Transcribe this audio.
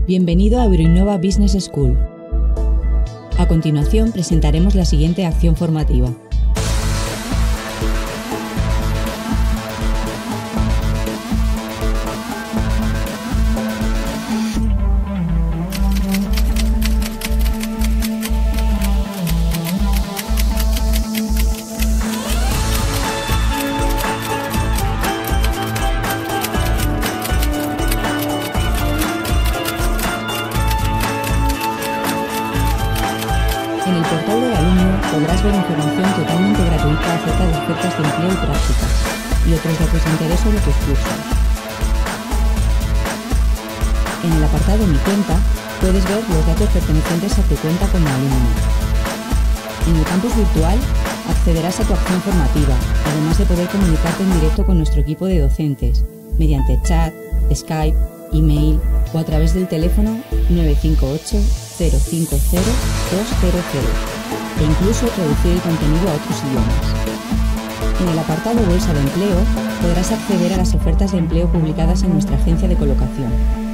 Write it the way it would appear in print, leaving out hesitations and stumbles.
Bienvenido a Euroinnova Business School. A continuación presentaremos la siguiente acción formativa. En el portal del alumno podrás ver información totalmente gratuita acerca de ofertas de empleo y prácticas y otros datos de interés sobre tus cursos. En el apartado Mi cuenta puedes ver los datos pertenecientes a tu cuenta como alumno. En el campus virtual accederás a tu acción formativa, además de poder comunicarte en directo con nuestro equipo de docentes, mediante chat, Skype, email o a través del teléfono 958 050 200 e incluso traducir el contenido a otros idiomas. En el apartado Bolsa de Empleo podrás acceder a las ofertas de empleo publicadas en nuestra agencia de colocación.